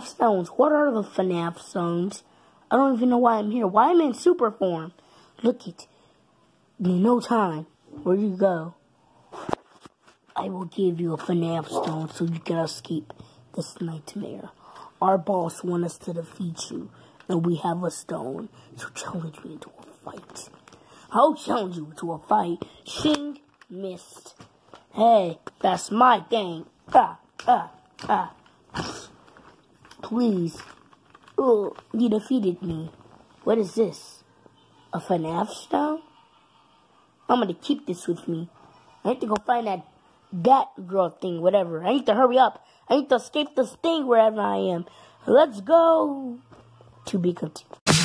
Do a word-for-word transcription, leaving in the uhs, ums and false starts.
FNAF stones. What are the FNAF stones? I don't even know why I'm here. Why am I in super form? Look it. In no time. Where you go? I will give you a FNAF stone so you can escape this nightmare. Our boss wants us to defeat you, and we have a stone. So challenge me to a fight. I'll challenge you to a fight. Shing missed. Hey, that's my thing. Ah, ah, ah. Please. Oh, you defeated me. What is this? A FNAF stone? I'm gonna keep this with me. I need to go find that that girl thing, whatever. I need to hurry up. I need to escape this thing wherever I am. Let's go. To be continued.